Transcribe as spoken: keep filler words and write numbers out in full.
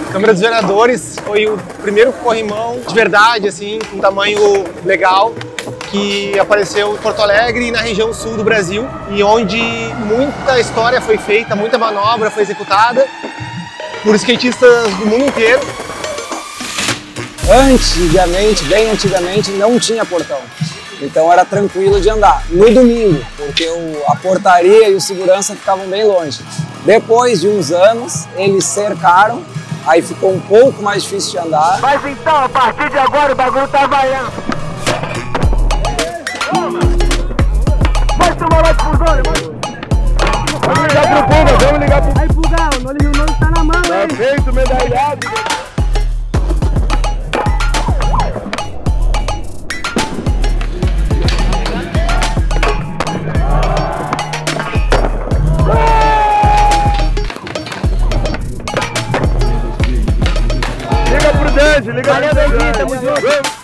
Câmara dos Vereadores foi o primeiro corrimão de verdade, assim, com um tamanho legal, que apareceu em Porto Alegre e na região sul do Brasil, e onde muita história foi feita, muita manobra foi executada por skatistas do mundo inteiro. Antigamente, bem antigamente, não tinha portão. Então era tranquilo de andar. No domingo, porque o, a portaria e o segurança ficavam bem longe. Depois de uns anos, eles cercaram, aí ficou um pouco mais difícil de andar. Mas então, a partir de agora, o bagulho tá vaiando. Vai tomar lá de fusão, vamos ligar pro Puma, vamos ligar pro... Aí, Pugão, o Noli Rio Novo tá na mão, hein? Tá feito, medalhado. Liga pro Dante, liga pro Dante. Valeu, Dante, tamo junto.